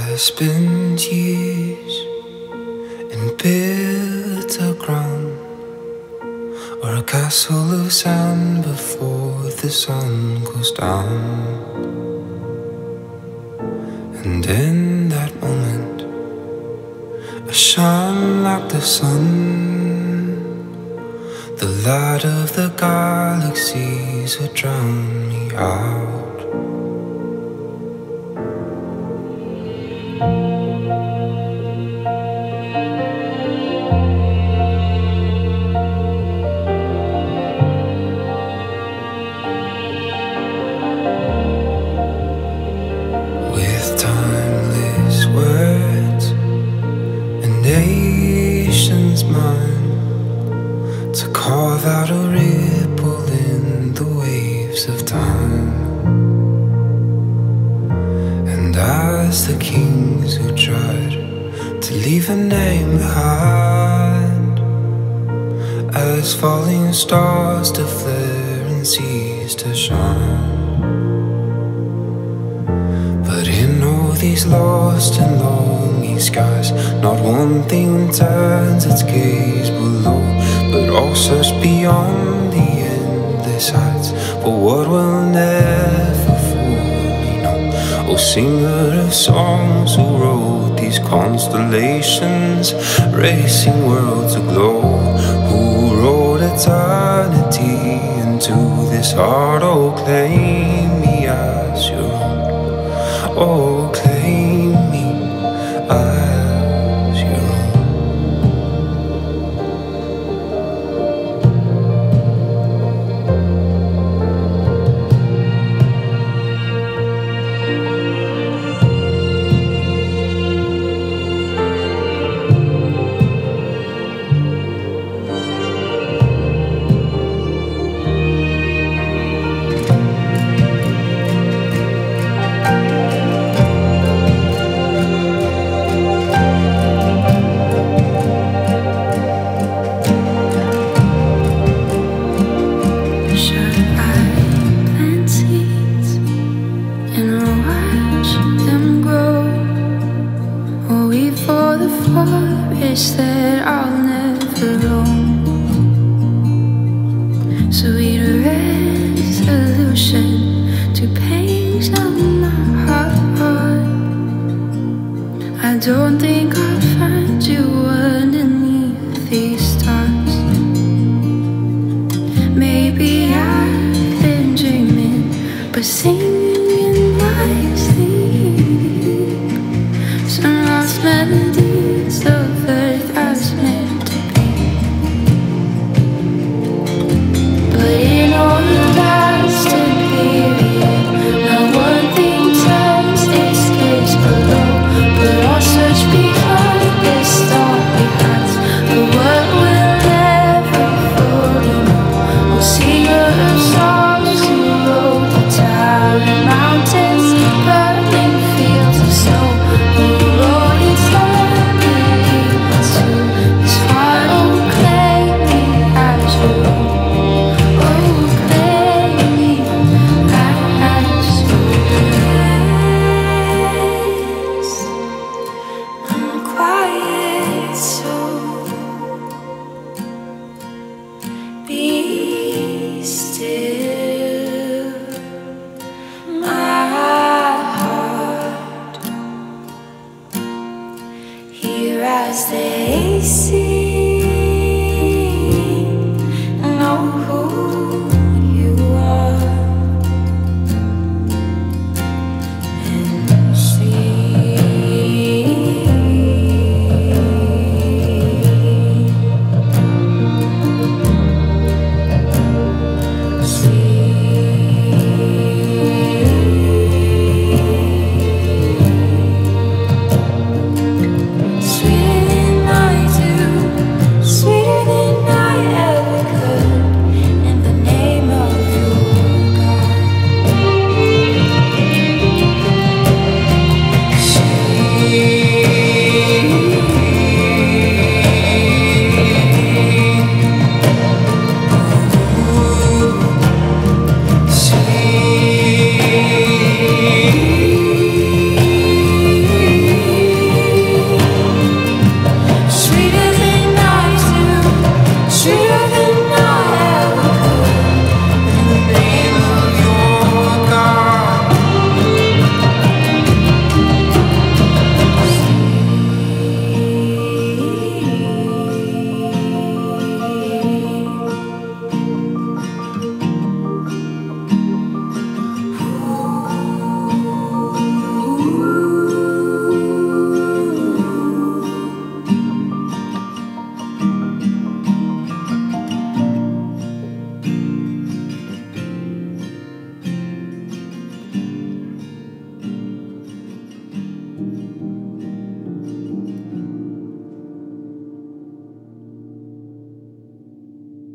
spent years in bitter ground, or a castle of sand before the sun goes down. And in that moment, I shine like the sun, the light of the galaxies would drown me out. With timeless words and nation's mind, to carve out a ripple in the waves of time. And as the kings who tried to leave a name behind, as falling stars to flare and cease to shine. But in all these lost and longing skies, not one thing turns its gaze below, but all search beyond the endless heights for what will never fully know. O singer of songs who wrote these constellations, racing worlds aglow, who wrote eternity into this heart. Oh, claim me as your own. Oh, claim me as your own. Forest that I'll never roam, sweet resolution to pains of my heart. I don't think I'll find you underneath these stars. Maybe I've been dreaming, but sing